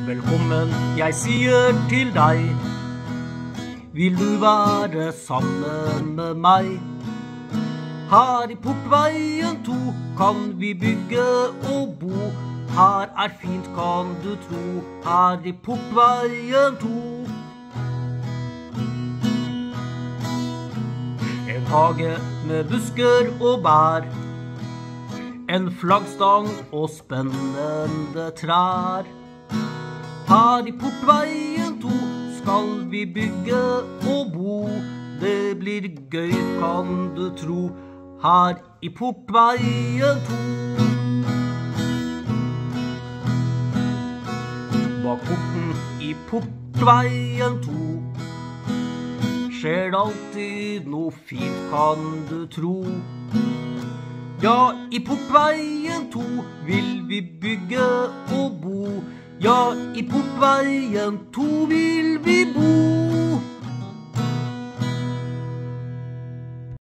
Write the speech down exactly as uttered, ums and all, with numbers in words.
Velkommen, jeg sier til deg. Vil du være sammen med meg? Her i Portveien to kan vi bygge og bo. Her er fint, kan du tro. Her i Portveien to. En hage med busker og bær. En flaggstang og spennende trær. Her i Portveien to skal vi bygge og bo. Det blir gøy, kan du tro. Her i Portveien to. Bak porten i Portveien to skjer det alltid noe fint, kan du tro. Ja, i Portveien to vil vi bygge og bo. Ja, i Portveien to vil vi bo.